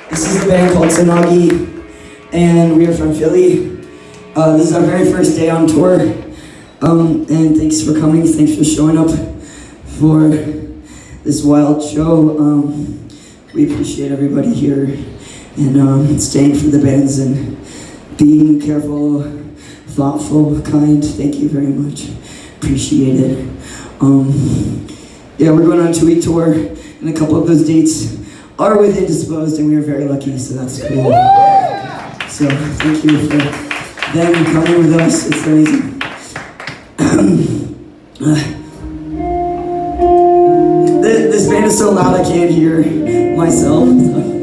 This is a band called Sonagi, and we are from Philly. This is our very first day on tour, and thanks for coming, thanks for showing up for this wild show. We appreciate everybody here, and staying for the bands, and being careful, thoughtful, kind. Thank you very much, appreciate it. Yeah, we're going on a 2-week tour, and a couple of those dates are with Indisposed, and we are very lucky, so that's cool. So thank you for them coming with us, it's amazing. This band is so loud I can't hear myself.